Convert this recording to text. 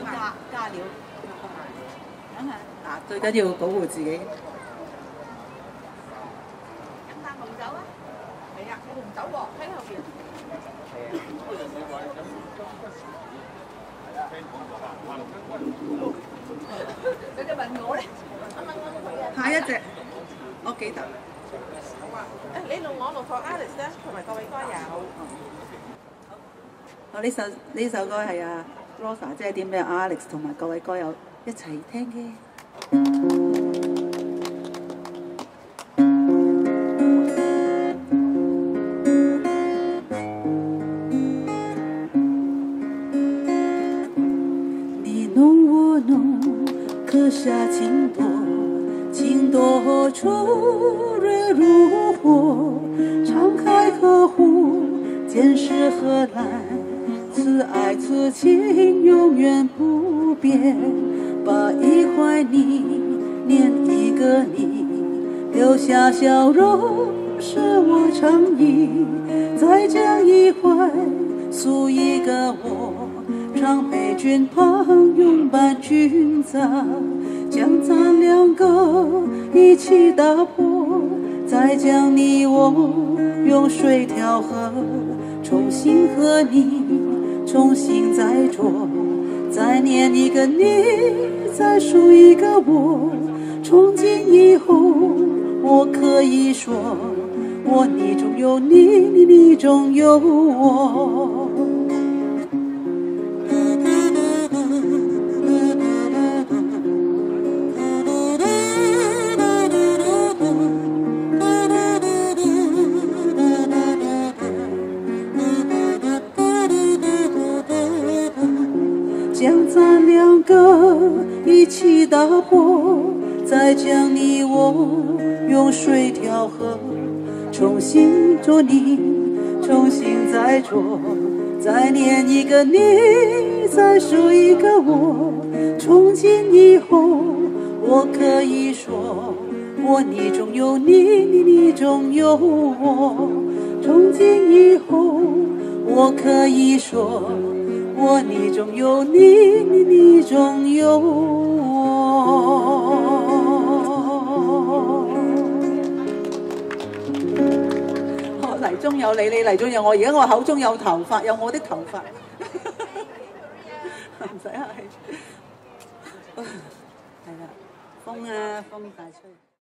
加料，梗係嗱，最緊要保護自己。 飲啖紅酒啊！係啊，有紅酒喎，喺後邊。你就問我咧， 下一隻，我記得。 你錄我錄 for Alex 咧，同埋各位歌友。 呢首歌係啊 Rosa 即係點咩 Alex 同埋各位歌友一齊聽嘅。你侬我侬，刻下情朵，情朵灼热如火，敞开呵护，见识何来？此爱此情永远不变，把一怀你念一个你，留下笑容是我诚意，再将一怀诉一个我，常陪君旁拥伴君葬，将咱两个一起打破，再将你我用水调和，重新和你重新再琢，再念一个你，再数一个我，从今以后我可以说，我你中有你，你中有我。将咱两个一起打破，再将你我用水调和，重新做你，重新再做，再念一个你，再数一个我，从今以后我可以说，我你中有你，你中有我，从今以后我可以说，我你中有你，你中有我。我泥中有你，你泥中有我。而家我口中有頭髮，有我的頭髮。唔使客氣。係啦，風啊，風大吹。